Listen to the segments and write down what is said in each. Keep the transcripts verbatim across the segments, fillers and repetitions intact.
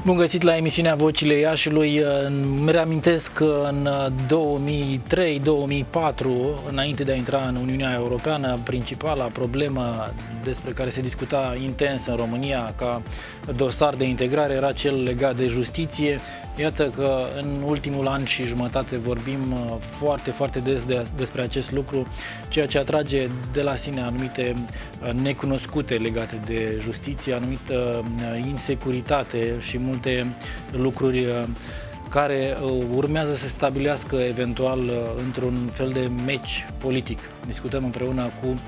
Bun găsit la emisiunea Vocile Iașiului. Îmi reamintesc că în două mii trei două mii patru, înainte de a intra în Uniunea Europeană, principala problemă despre care se discuta intens în România ca dosar de integrare era cel legat de justiție. Iată că în ultimul an și jumătate vorbim foarte, foarte des de, despre acest lucru, ceea ce atrage de la sine anumite necunoscute legate de justiție, anumită insecuritate și multe lucruri care urmează să stabilească eventual într-un fel de meci politic. Discutăm împreună cu um,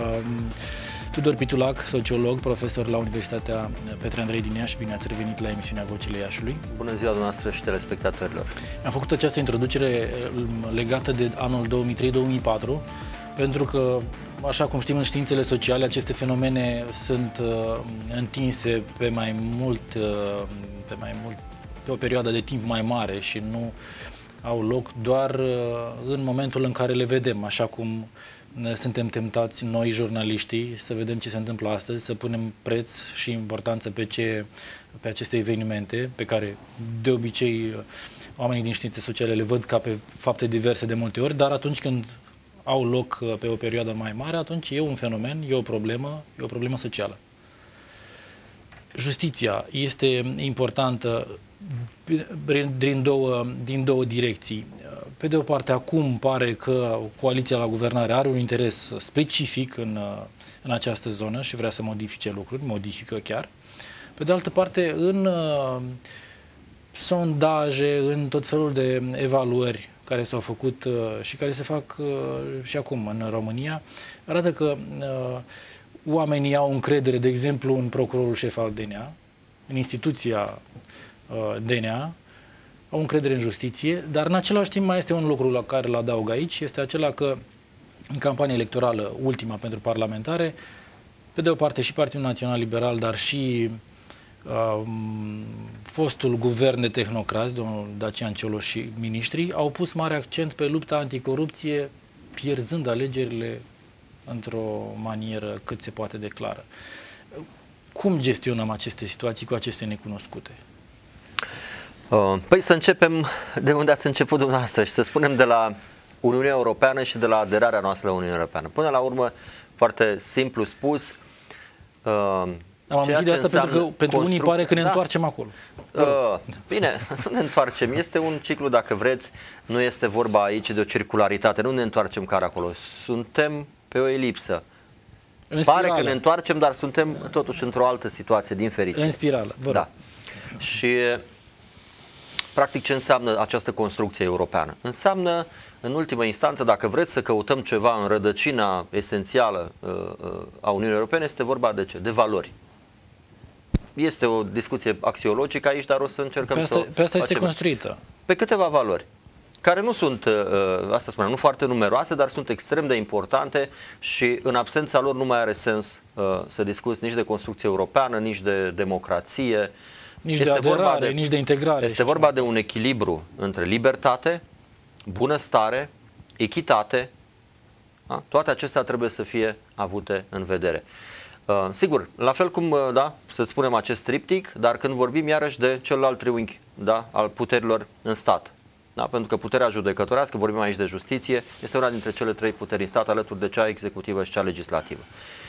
Tudor Pitulac, sociolog, profesor la Universitatea Petre Andrei din Iași. Bine ați revenit la emisiunea Vocile Iașiului. Bună ziua dumneavoastră și telespectatorilor. Am făcut această introducere legată de anul două mii trei două mii patru, pentru că, așa cum știm în științele sociale, aceste fenomene sunt uh, întinse pe mai mult, uh, pe mai mult, pe o perioadă de timp mai mare și nu au loc doar uh, în momentul în care le vedem, așa cum suntem tentați noi, jurnaliștii, să vedem ce se întâmplă astăzi, să punem preț și importanță pe, ce, pe aceste evenimente, pe care de obicei oamenii din științe sociale le văd ca pe fapte diverse de multe ori, dar atunci când au loc pe o perioadă mai mare, atunci e un fenomen, e o problemă, e o problemă socială. Justiția este importantă din două, din două direcții. Pe de o parte, acum pare că coaliția la guvernare are un interes specific în, în această zonă și vrea să modifice lucruri, modifică chiar. Pe de altă parte, în uh, sondaje, în tot felul de evaluări care s-au făcut uh, și care se fac uh, și acum în România, arată că uh, oamenii au încredere, de exemplu, în procurorul șef al D N A, în instituția uh, D N A, au încredere în justiție, dar în același timp mai este un lucru la care îl adaug aici, este acela că în campania electorală, ultima pentru parlamentare, pe de o parte și Partidul Național Liberal, dar și uh, fostul guvern de tehnocrați, domnul Dacian Cioloș și miniștrii, au pus mare accent pe lupta anticorupție, pierzând alegerile într-o manieră cât se poate de clară. Cum gestionăm aceste situații cu aceste necunoscute? Păi să începem de unde ați început dumneavoastră și să spunem de la Uniunea Europeană și de la aderarea noastră la Uniunea Europeană. Până la urmă, foarte simplu spus, am amintit de asta pentru că pentru unii pare că ne da. întoarcem acolo. Uh, bine, nu ne întoarcem. Este un ciclu, dacă vreți, nu este vorba aici de o circularitate, nu ne întoarcem chiar acolo. Suntem pe o elipsă. În pare spirală. Că ne întoarcem, dar suntem totuși într-o altă situație, din fericire. În spirală, vă rog. Da. Și practic ce înseamnă această construcție europeană? Înseamnă, în ultimă instanță, dacă vreți să căutăm ceva în rădăcina esențială a Uniunii Europene, este vorba de ce? De valori. Este o discuție axiologică aici, dar o să încercăm pe asta, să Pe asta facem. este construită. Pe câteva valori, care nu sunt, asta spunem, nu foarte numeroase, dar sunt extrem de importante și în absența lor nu mai are sens să discuți nici de construcție europeană, nici de democrație, nici de aderare, de, nici de integrare. Este vorba de un echilibru între libertate, bunăstare, echitate. Da? Toate acestea trebuie să fie avute în vedere. Uh, sigur, la fel cum, uh, da, să spunem acest triptic, dar când vorbim iarăși de celălalt triunghi, da, al puterilor în stat. Da? Pentru că puterea judecătorească, vorbim aici de justiție, este una dintre cele trei puteri în stat, alături de cea executivă și cea legislativă.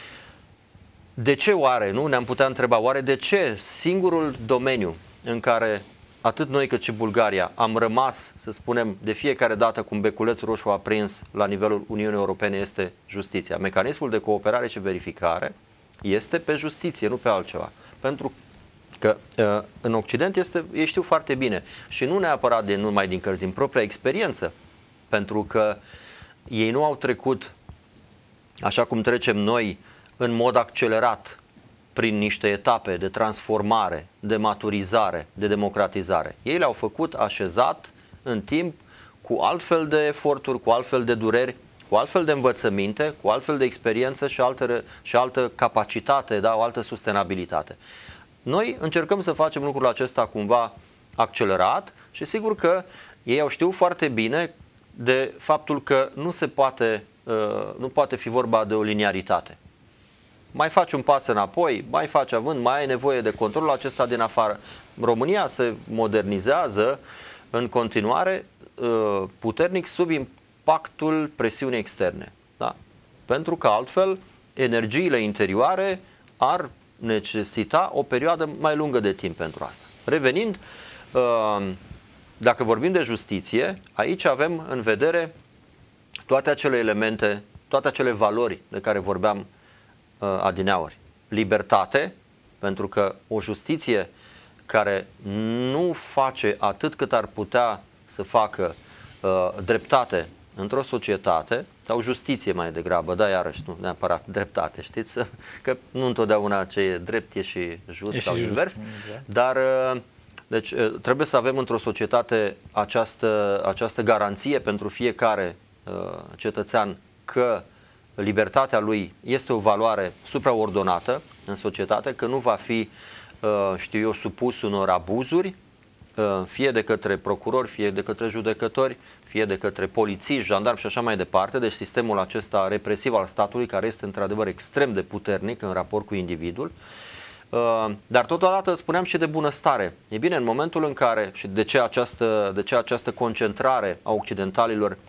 De ce oare, nu? Ne-am putea întreba, oare de ce singurul domeniu în care atât noi cât și Bulgaria am rămas, să spunem, de fiecare dată cu un beculeț roșu aprins la nivelul Uniunii Europene este justiția? Mecanismul de cooperare și verificare este pe justiție, nu pe altceva. Pentru că în Occident este, ei știu foarte bine și nu neapărat de, numai din cărți, din propria experiență, pentru că ei nu au trecut, așa cum trecem noi, în mod accelerat prin niște etape de transformare, de maturizare, de democratizare. Ei le-au făcut așezat în timp, cu altfel de eforturi, cu altfel de dureri, cu altfel de învățăminte, cu altfel de experiență și, alte, și altă capacitate, da, o altă sustenabilitate. Noi încercăm să facem lucrul acesta cumva accelerat și sigur că ei au știut foarte bine de faptul că nu se poate, uh, nu poate fi vorba de o liniaritate. mai faci un pas înapoi, mai faci având, mai ai nevoie de controlul acesta din afară. România se modernizează în continuare puternic sub impactul presiunii externe. Da? Pentru că altfel energiile interioare ar necesita o perioadă mai lungă de timp pentru asta. Revenind, dacă vorbim de justiție, aici avem în vedere toate acele elemente, toate acele valori de care vorbeam adineauri. Libertate, pentru că o justiție care nu face atât cât ar putea să facă uh, dreptate într-o societate, sau justiție mai degrabă, da, iarăși nu neapărat dreptate, știți? Că nu întotdeauna ce e drept e și just e sau și invers, just, exact. Dar uh, deci, uh, trebuie să avem într-o societate această, această garanție pentru fiecare uh, cetățean că libertatea lui este o valoare supraordonată în societate, că nu va fi, știu eu, supus unor abuzuri, fie de către procurori, fie de către judecători, fie de către polițiști, jandarmi și așa mai departe. Deci sistemul acesta represiv al statului, care este într-adevăr extrem de puternic în raport cu individul, dar totodată spuneam și de bunăstare. E bine, în momentul în care, și de ce această, de ce această concentrare a occidentalilor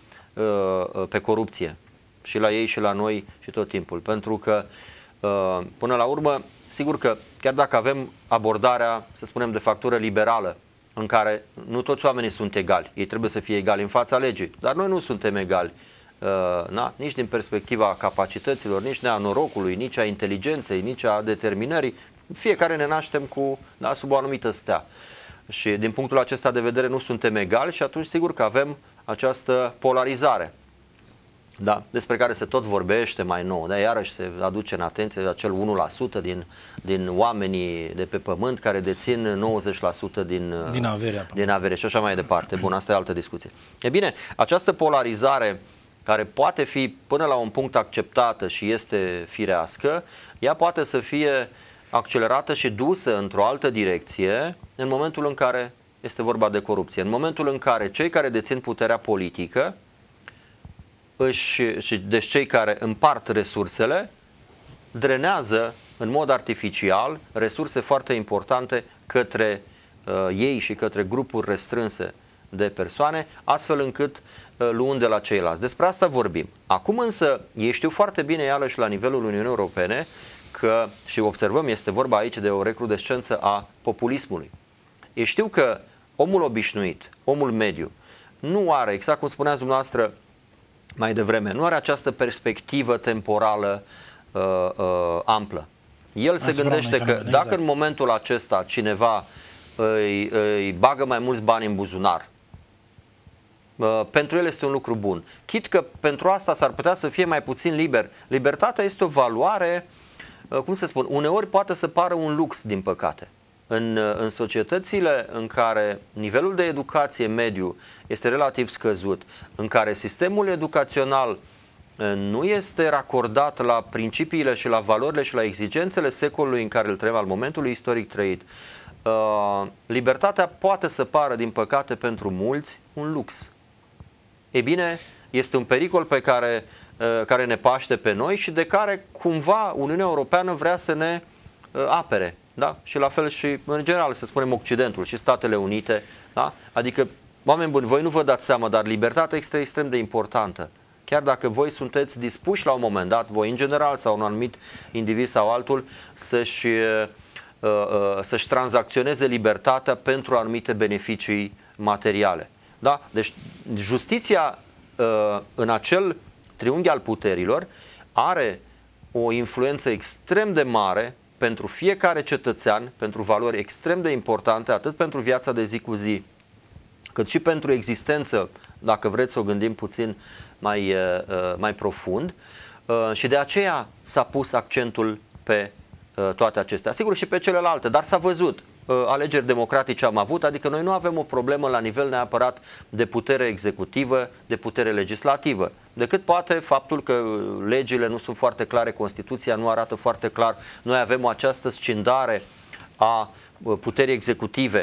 pe corupție, și la ei și la noi și tot timpul. Pentru că, până la urmă, sigur că chiar dacă avem abordarea, să spunem, de factură liberală, în care nu toți oamenii sunt egali, ei trebuie să fie egali în fața legii, dar noi nu suntem egali, na, nici din perspectiva capacităților, nici a norocului, nici a inteligenței, nici a determinării. Fiecare ne naștem cu, da, sub o anumită stea. Și din punctul acesta de vedere nu suntem egali și atunci sigur că avem această polarizare. Da, despre care se tot vorbește mai nou, da, iarăși se aduce în atenție acel unu la sută din, din oamenii de pe pământ care dețin nouăzeci la sută din, din, averea, din avere și așa mai departe. Bun, asta e altă discuție. E bine, această polarizare care poate fi până la un punct acceptată și este firească, ea poate să fie accelerată și dusă într-o altă direcție în momentul în care este vorba de corupție, în momentul în care cei care dețin puterea politică și deci cei care împart resursele drenează în mod artificial resurse foarte importante către uh, ei și către grupuri restrânse de persoane, astfel încât uh, luând de la ceilalți. Despre asta vorbim. Acum însă ei știu foarte bine, iarăși la nivelul Uniunii Europene, că, și observăm, este vorba aici de o recrudescență a populismului. Ei știu că omul obișnuit, omul mediu, nu are, exact cum spuneați dumneavoastră mai devreme, nu are această perspectivă temporală uh, uh, amplă. El se gândește că dacă exact. În momentul acesta cineva îi, îi bagă mai mulți bani în buzunar, uh, pentru el este un lucru bun. Chit că pentru asta s-ar putea să fie mai puțin liber. Libertatea este o valoare, uh, cum să spun, uneori poate să pară un lux, din păcate. În, în societățile în care nivelul de educație mediu este relativ scăzut, în care sistemul educațional nu este racordat la principiile și la valorile și la exigențele secolului în care îl trăim, al momentului istoric trăit, libertatea poate să pară, din păcate, pentru mulți un lux. E bine, este un pericol pe care, care ne paște pe noi și de care cumva Uniunea Europeană vrea să ne apere. Da? Și la fel și în general, să spunem, Occidentul și Statele Unite. Da? Adică, oameni buni, voi nu vă dați seama, dar libertatea este extrem de importantă. Chiar dacă voi sunteți dispuși la un moment dat, voi în general sau un anumit individ sau altul, să-și, uh, uh, să-și tranzacționeze libertatea pentru anumite beneficii materiale. Da? Deci justiția uh, în acel triunghi al puterilor are o influență extrem de mare pentru fiecare cetățean, pentru valori extrem de importante, atât pentru viața de zi cu zi, cât și pentru existență, dacă vreți să o gândim puțin mai, mai profund. Și de aceea s-a pus accentul pe toate acestea. Sigur și pe celelalte, dar s-a văzut. Alegeri democratice am avut, adică noi nu avem o problemă la nivel neapărat de putere executivă, de putere legislativă, decât poate faptul că legile nu sunt foarte clare, Constituția nu arată foarte clar, noi avem această scindare a puterii executive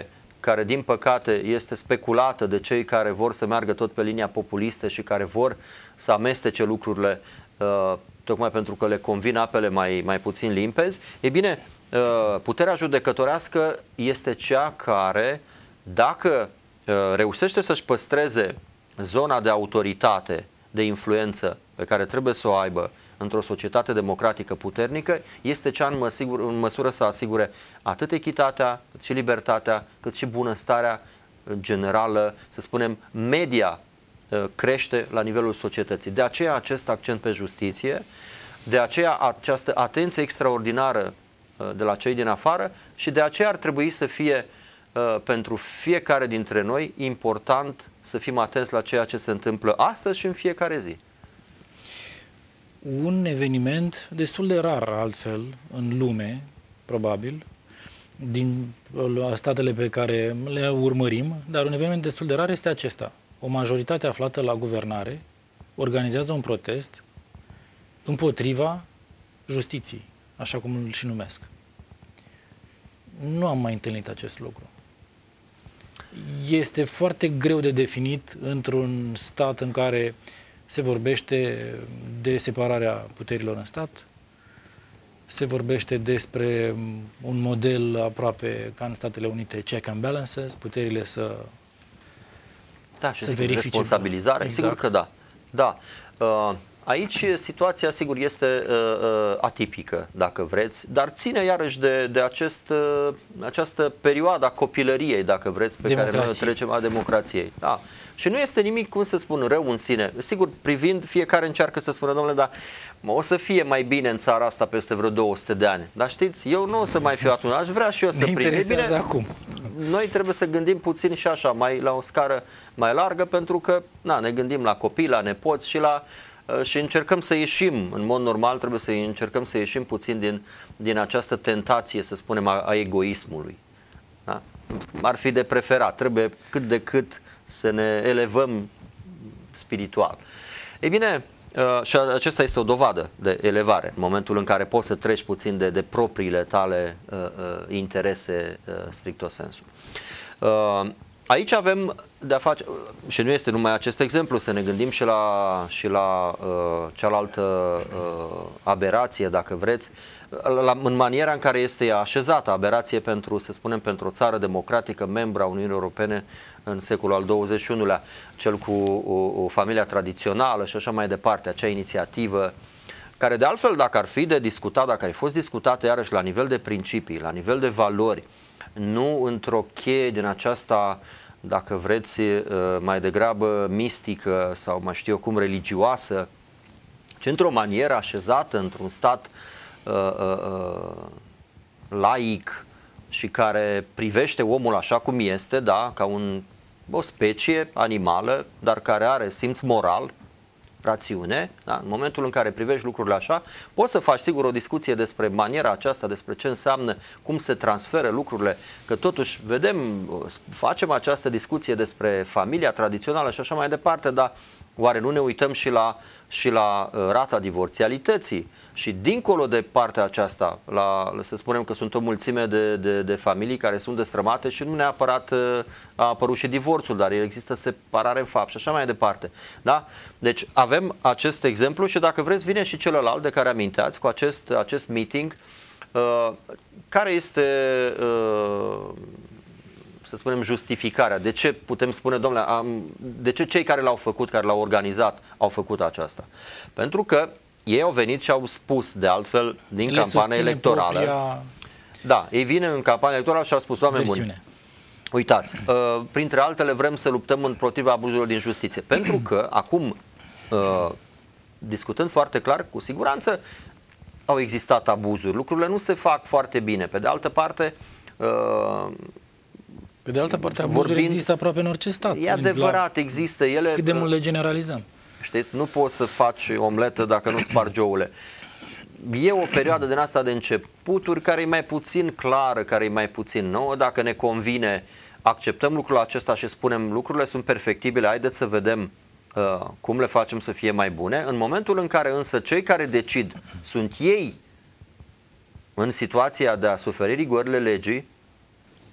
care din păcate este speculată de cei care vor să meargă tot pe linia populistă și care vor să amestece lucrurile uh, tocmai pentru că le convin apele mai, mai puțin limpezi, e bine, uh, puterea judecătorească este cea care, dacă uh, reușește să-și păstreze zona de autoritate, de influență pe care trebuie să o aibă într-o societate democratică puternică, este cea în, măsigur, în măsură să asigure atât echitatea, cât și libertatea, cât și bunăstarea generală, să spunem, media crește la nivelul societății. De aceea acest accent pe justiție, de aceea această atenție extraordinară de la cei din afară și de aceea ar trebui să fie pentru fiecare dintre noi important să fim atenți la ceea ce se întâmplă astăzi și în fiecare zi. Un eveniment destul de rar altfel în lume, probabil, din statele pe care le urmărim, dar un eveniment destul de rar este acesta. O majoritate aflată la guvernare organizează un protest împotriva justiției, așa cum îl și numesc. Nu am mai întâlnit acest lucru. Este foarte greu de definit într-un stat în care se vorbește de separarea puterilor în stat, se vorbește despre un model aproape ca în Statele Unite, check and balances, puterile să, da, și să sigur, verifice. Responsabilizare, exact. Sigur că da. da. Uh, aici situația, sigur, este uh, uh, atipică, dacă vreți, dar ține iarăși de, de acest, uh, această perioadă a copilăriei, dacă vreți, pe Democrație. care noi o trecem, a democrației. Da. Și nu este nimic, cum să spun, rău în sine. Sigur, privind, fiecare încearcă să spună, domnule, dar o să fie mai bine în țara asta peste vreo două sute de ani. Dar știți, eu nu o să mai fiu atunci, aș vrea și eu să prind. E bine, acum. Noi trebuie să gândim puțin și așa, mai la o scară mai largă, pentru că na, ne gândim la copii, la nepoți și la și încercăm să ieșim, în mod normal trebuie să încercăm să ieșim puțin din, din această tentație, să spunem, a, a egoismului. Da? Ar fi de preferat, trebuie cât de cât să ne elevăm spiritual. Ei bine, și acesta este o dovadă de elevare, în momentul în care poți să treci puțin de, de propriile tale uh, uh, interese uh, stricto sensu. Uh, Aici avem de-a face, și nu este numai acest exemplu, să ne gândim și la, și la uh, cealaltă uh, aberație, dacă vreți, la, în maniera în care este așezată, aberație pentru, să spunem, pentru o țară democratică, membra Uniunii Europene în secolul al douăzeci și unu-lea, cel cu o, o familia tradițională și așa mai departe, acea inițiativă, care de altfel, dacă ar fi de discutat, dacă ar fi fost discutată iarăși la nivel de principii, la nivel de valori, nu într-o cheie din aceasta, dacă vreți, mai degrabă mistică sau mai știu eu cum, religioasă, ci într-o manieră așezată, într-un stat uh, uh, laic și care privește omul așa cum este, da, ca un, o specie animală, dar care are simț moral, rațiune, da? În momentul în care privești lucrurile așa, poți să faci sigur o discuție despre maniera aceasta, despre ce înseamnă, cum se transferă lucrurile, că totuși vedem, facem această discuție despre familia tradițională și așa mai departe, dar oare nu ne uităm și la, și la rata divorțialității? Și dincolo de partea aceasta, la, să spunem că sunt o mulțime de, de, de familii care sunt destrămate și nu neapărat a apărut și divorțul, dar există separare în fapt și așa mai departe. Da? Deci avem acest exemplu și dacă vreți vine și celălalt de care aminteați cu acest, acest meeting, uh, care este, uh, să spunem, justificarea. De ce putem spune, domnule, am, de ce cei care l-au făcut, care l-au organizat, au făcut aceasta? Pentru că ei au venit și au spus, de altfel, din Le campania electorală. Propria... Da, ei vin în campania electorală și au spus, oameni buni, uitați, uh, printre altele vrem să luptăm împotriva abuzurilor din justiție. Pentru că acum, uh, discutând foarte clar, cu siguranță au existat abuzuri. Lucrurile nu se fac foarte bine. Pe de altă parte, uh, Pe de altă parte, abuzurile vorbind, există aproape în orice stat. E adevărat, există ele. Cât de mult le generalizăm. Știți, nu poți să faci omletă dacă nu spargi ouăle. E o perioadă din asta de începuturi care e mai puțin clară, care e mai puțin nouă. Dacă ne convine, acceptăm lucrul acesta și spunem lucrurile sunt perfectibile, haideți să vedem uh, cum le facem să fie mai bune. În momentul în care însă cei care decid sunt ei în situația de a suferi rigorile legii,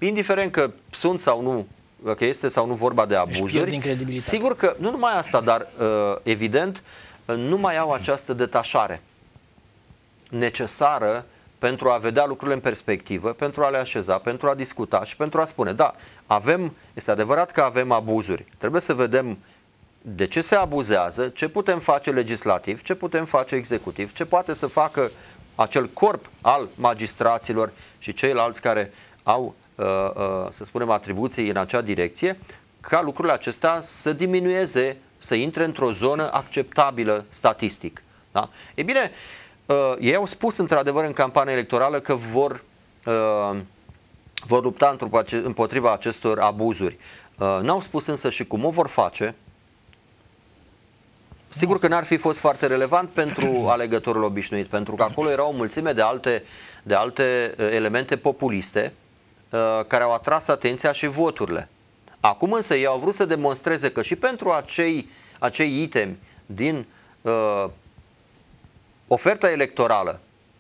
indiferent că sunt sau nu, că este sau nu vorba de abuzuri, sigur că, nu numai asta, dar evident, nu mai au această detașare necesară pentru a vedea lucrurile în perspectivă, pentru a le așeza, pentru a discuta și pentru a spune, da, avem, este adevărat că avem abuzuri, trebuie să vedem de ce se abuzează, ce putem face legislativ, ce putem face executiv, ce poate să facă acel corp al magistraților și ceilalți care au, să spunem, atribuții în acea direcție, ca lucrurile acestea să diminueze, să intre într-o zonă acceptabilă statistic. Da? E bine, ei au spus într-adevăr în campania electorală că vor, vor lupta împotriva acestor abuzuri. N-au spus însă și cum o vor face. Sigur că n-ar fi fost foarte relevant pentru alegătorul obișnuit, pentru că acolo era o mulțime de alte, de alte elemente populiste care au atras atenția și voturile. Acum însă ei au vrut să demonstreze că și pentru acei, acei itemi din uh, oferta electorală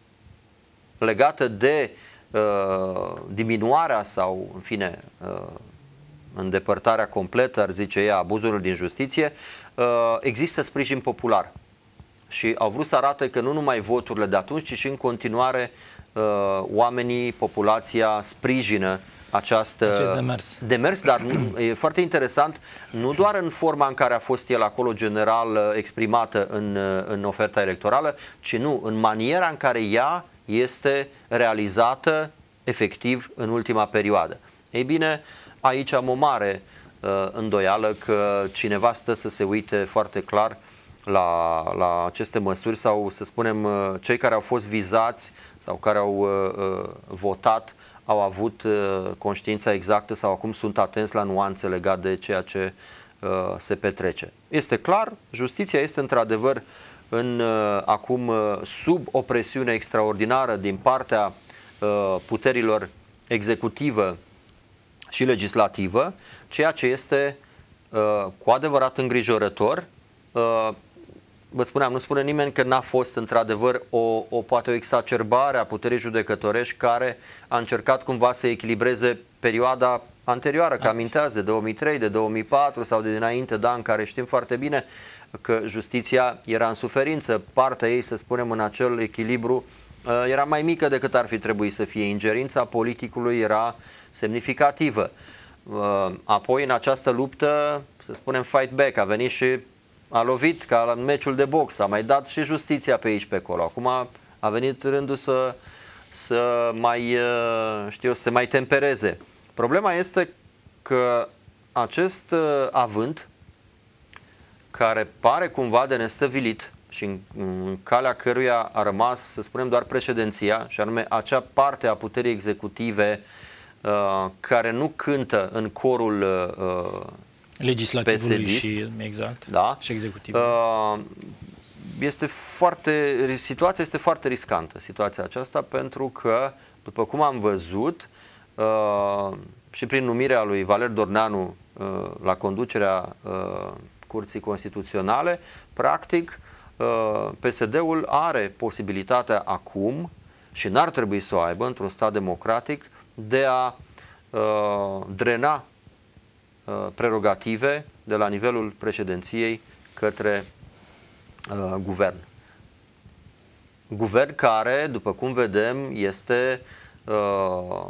legată de uh, diminuarea sau, în fine, uh, îndepărtarea completă, ar zice ea, abuzurilor din justiție, uh, există sprijin popular. Și au vrut să arate că nu numai voturile de atunci, ci și în continuare uh, oamenii, populația sprijină această acest demers. demers, dar nu, e foarte interesant, nu doar în forma în care a fost el acolo general exprimată în, în oferta electorală, ci nu, în maniera în care ea este realizată efectiv în ultima perioadă. Ei bine, aici am o mare uh, îndoială că cineva stă să se uite foarte clar la, la aceste măsuri sau, să spunem, uh, cei care au fost vizați sau care au uh, uh, votat au avut uh, conștiința exactă sau acum sunt atenți la nuanțe legate de ceea ce uh, se petrece. Este clar, justiția este într-adevăr în, uh, acum uh, sub o presiune extraordinară din partea uh, puterilor executivă și legislativă, ceea ce este uh, cu adevărat îngrijorător. Uh, Vă spuneam, nu spune nimeni că n-a fost într-adevăr o, o poate o exacerbare a puterii judecătorești care a încercat cumva să echilibreze perioada anterioară, că aminteați de două mii trei, de două mii patru sau de dinainte, da, în care știm foarte bine că justiția era în suferință, partea ei, să spunem, în acel echilibru era mai mică decât ar fi trebuit să fie. Ingerința politicului era semnificativă. Apoi în această luptă, să spunem, fight back, a venit și a lovit ca în meciul de box, a mai dat și justiția pe aici pe acolo. Acum a venit rândul să, să mai, știu, să se mai tempereze. Problema este că acest avânt, care pare cumva de nestăvilit și în, în calea căruia a rămas, să spunem, doar președinția, și anume acea parte a puterii executive uh, care nu cântă în corul uh, legislativului și, exact, da? și executivului. Uh, este foarte, situația este foarte riscantă, situația aceasta, pentru că, după cum am văzut, uh, și prin numirea lui Valer Dorneanu uh, la conducerea uh, Curții Constituționale, practic, uh, P S D-ul are posibilitatea acum, și n-ar trebui să o aibă într-un stat democratic, de a uh, drena prerogative de la nivelul președinției către uh, guvern. Guvern care, după cum vedem, este uh,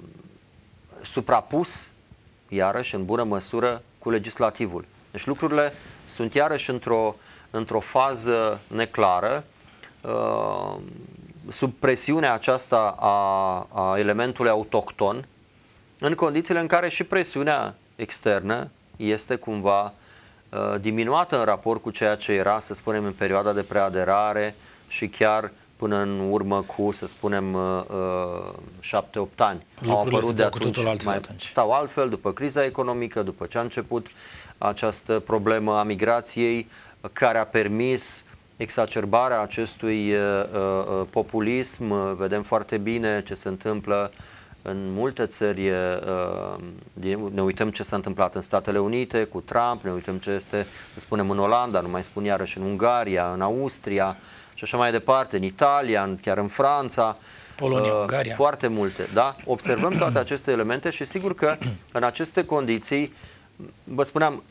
suprapus, iarăși, în bună măsură, cu legislativul. Deci lucrurile sunt iarăși într-o, într-o fază neclară, uh, sub presiunea aceasta a, a elementului autohton, în condițiile în care și presiunea externă este cumva uh, diminuată în raport cu ceea ce era, să spunem, în perioada de preaderare și chiar până în urmă cu, să spunem, șapte opt ani. Lucrurile au apărut de atunci, altfel mai atunci. Stau altfel, după criza economică, după ce a început această problemă a migrației, care a permis exacerbarea acestui uh, uh, populism. Vedem foarte bine ce se întâmplă în multe țări, ne uităm ce s-a întâmplat în Statele Unite cu Trump, ne uităm ce este, să spunem, în Olanda, nu mai spun iarăși în Ungaria, în Austria și așa mai departe, în Italia, chiar în Franța. Polonia, uh, Ungaria. foarte multe. Da? Observăm toate aceste elemente și sigur că în aceste condiții, vă spuneam,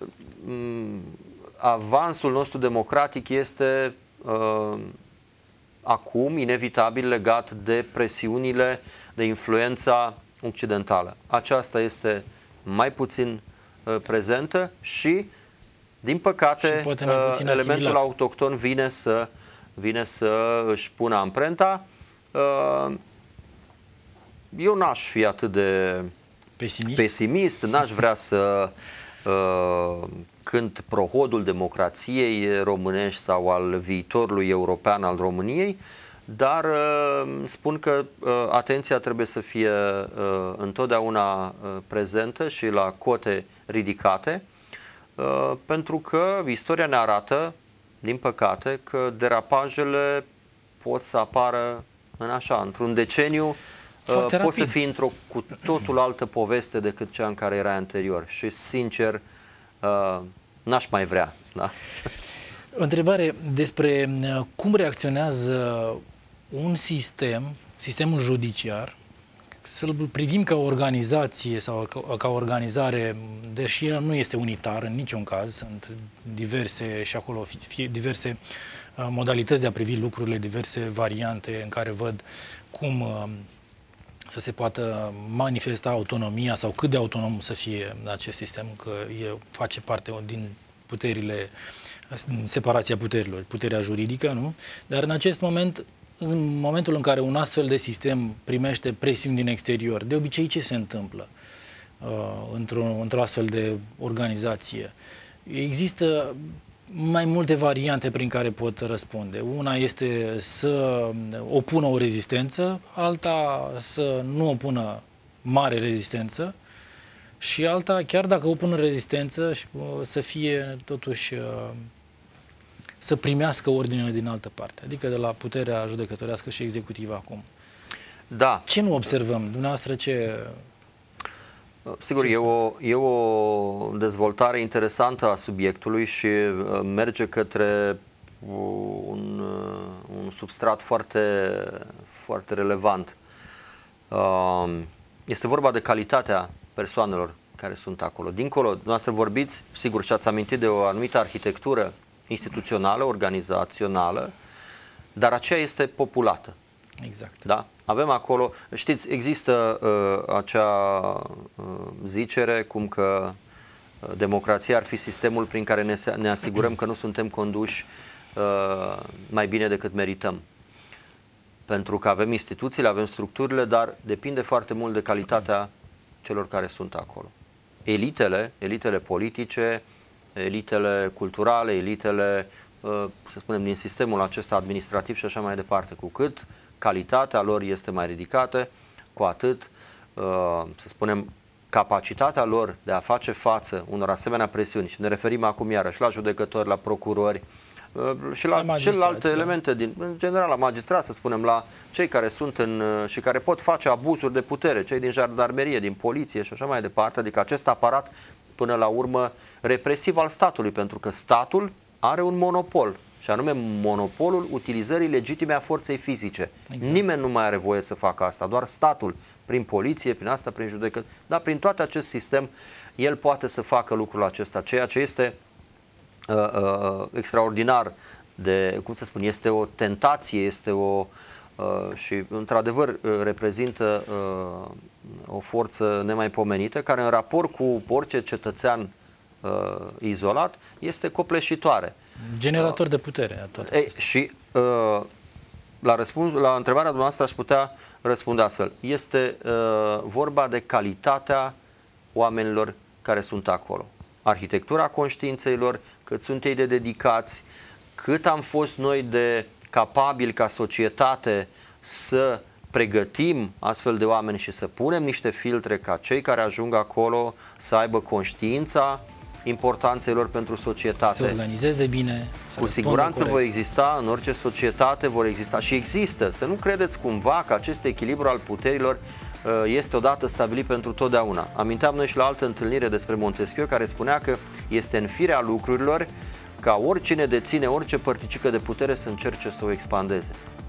avansul nostru democratic este uh, acum inevitabil legat de presiunile, de influența occidentală. Aceasta este mai puțin uh, prezentă și, din păcate, uh, elementul asimilat. autohton vine să, vine să își pună amprenta. Uh, eu n-aș fi atât de pesimist, pesimist n-aș vrea să uh, cânt prohodul democrației românești sau al viitorului european al României, dar uh, spun că uh, atenția trebuie să fie uh, întotdeauna uh, prezentă și la cote ridicate, uh, pentru că istoria ne arată, din păcate, că derapajele pot să apară în așa, într-un deceniu. Foarte poți rapid. Să fii într-o cu totul altă poveste decât cea în care erai anterior și, sincer, uh, n-aș mai vrea. Da? O întrebare despre cum reacționează un sistem, sistemul judiciar, să-l privim ca o organizație sau ca, ca o organizare, deși el nu este unitar în niciun caz, sunt diverse și acolo fie, diverse uh, modalități de a privi lucrurile, diverse variante în care văd cum uh, să se poată manifesta autonomia sau cât de autonom să fie acest sistem, că e, face parte din puterile, separația puterilor, puterea juridică, nu? Dar în acest moment, în momentul în care un astfel de sistem primește presiuni din exterior, de obicei ce se întâmplă uh, într-o, într-o astfel de organizație? Există mai multe variante prin care pot răspunde. Una este să opună o rezistență, alta să nu opună mare rezistență și alta, chiar dacă opună rezistență, să fie totuși să primească ordinele din altă parte, adică de la puterea judecătorească și executivă acum. Da. Ce nu observăm? Dumneavoastră ce... Sigur, e o, e o dezvoltare interesantă a subiectului și merge către un, un substrat foarte, foarte relevant. Este vorba de calitatea persoanelor care sunt acolo. Dincolo, dumneavoastră vorbiți, sigur, și ați amintit de o anumită arhitectură instituțională, organizațională, dar aceea este populată. Exact. Da? Avem acolo, știți, există uh, acea uh, zicere cum că uh, democrația ar fi sistemul prin care ne, ne asigurăm că nu suntem conduși uh, mai bine decât merităm. Pentru că avem instituțiile, avem structurile, dar depinde foarte mult de calitatea celor care sunt acolo. Elitele, elitele politice, elitele culturale, elitele, uh, să spunem, din sistemul acesta administrativ și așa mai departe, cu cât calitatea lor este mai ridicată, cu atât, să spunem, capacitatea lor de a face față unor asemenea presiuni, și ne referim acum iarăși la judecători, la procurori și la, la celelalte da. elemente, din, în general la magistrați, să spunem, la cei care sunt în, și care pot face abuzuri de putere, cei din jandarmerie, din poliție și așa mai departe, adică acest aparat până la urmă represiv al statului, pentru că statul are un monopol, și anume monopolul utilizării legitime a forței fizice. Exact. Nimeni nu mai are voie să facă asta, doar statul, prin poliție, prin asta, prin judecători, dar prin tot acest sistem, el poate să facă lucrul acesta, ceea ce este uh, uh, extraordinar de, cum să spun, este o tentație, este o, uh, și într-adevăr uh, reprezintă uh, o forță nemaipomenită, care în raport cu orice cetățean uh, izolat, este copleșitoare. Generator de putere. Ei, și uh, la, răspuns, la întrebarea dumneavoastră aș putea răspunde astfel. Este uh, vorba de calitatea oamenilor care sunt acolo. Arhitectura conștiințelor, cât sunt ei de dedicați, cât am fost noi de capabili ca societate să pregătim astfel de oameni și să punem niște filtre ca cei care ajung acolo să aibă conștiința importanței lor pentru societate. Se organizeze bine. Cu siguranță vor exista în orice societate, vor exista și există. Să nu credeți cumva că acest echilibru al puterilor este odată stabilit pentru totdeauna. Aminteam noi și la altă întâlnire despre Montesquieu, care spunea că este în firea lucrurilor ca oricine deține orice părticică de putere să încerce să o expandeze.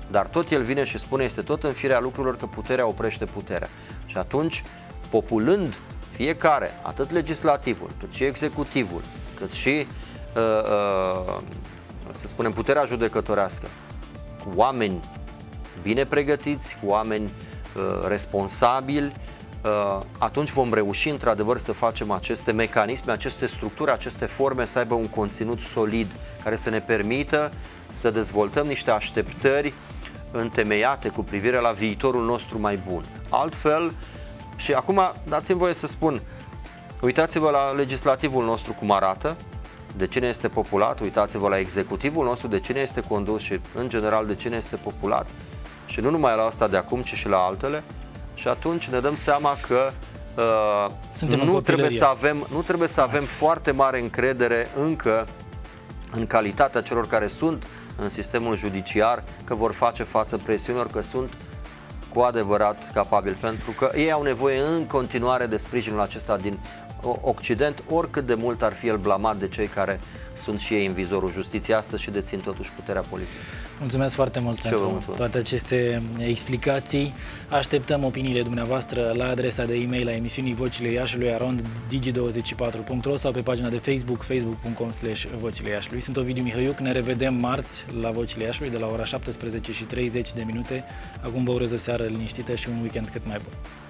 dar tot el vine și spune, este tot în firea lucrurilor că puterea oprește puterea. Și atunci, populând fiecare, atât legislativul, cât și executivul, cât și, uh, uh, să spunem, puterea judecătorească, cu oameni bine pregătiți, cu oameni uh, responsabili, uh, atunci vom reuși într-adevăr să facem aceste mecanisme, aceste structuri, aceste forme să aibă un conținut solid care să ne permită să dezvoltăm niște așteptări întemeiate cu privire la viitorul nostru mai bun. Altfel, și acum dați-mi voie să spun, uitați-vă la legislativul nostru cum arată, de cine este populat, uitați-vă la executivul nostru, de cine este condus și în general de cine este populat, și nu numai la asta de acum, ci și la altele, și atunci ne dăm seama că uh, nu, trebuie să avem, nu trebuie să avem foarte mare încredere încă în calitatea celor care sunt în sistemul judiciar, că vor face față presiunilor, că sunt cu adevărat capabili, pentru că ei au nevoie în continuare de sprijinul acesta din Occident, oricât de mult ar fi el blamat de cei care sunt și ei în vizorul justiției astăzi și dețin totuși puterea politică. Mulțumesc foarte mult și pentru mulțumesc. toate aceste explicații. Așteptăm opiniile dumneavoastră la adresa de e-mail a emisiunii Vocile Iașului, arond digi douăzeci și patru punct ro sau pe pagina de Facebook, facebook punct com slash vocile Iașului. Sunt Ovidiu Mihăiuc, ne revedem marți la Vocile Iașului de la ora șaptesprezece și treizeci de minute. Acum vă urez o seară liniștită și un weekend cât mai bun.